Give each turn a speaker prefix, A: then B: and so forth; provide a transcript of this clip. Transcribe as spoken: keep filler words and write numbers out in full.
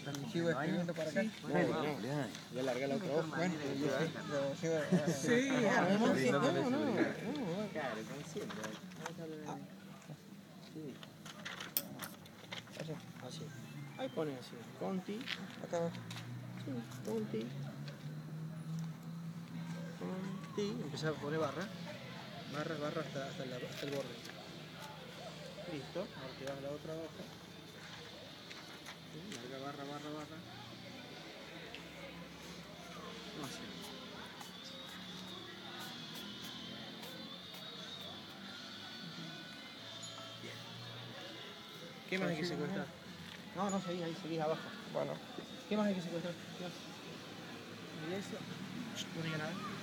A: sigo escribiendo para acá.
B: Ya larga la otra hoja.
A: Bueno, yo sigo.
C: Sí, no, no, no.
B: Claro, consciente. Sí. Así. Ahí pone así. Conti.
A: Acá abajo.
B: Sí, Conti. Conti. Empezar a poner barra. Barra, barra hasta, hasta, la, hasta el borde. Listo. Ahora te vas a la otra hoja. Sí, larga barra, barra, barra. Así. ¿Qué más hay que secuestrar? No, no, seguís ahí, seguís abajo.
A: Bueno.
B: ¿Qué más hay que secuestrar? ¿Qué más? ¿Y eso? No diga nada.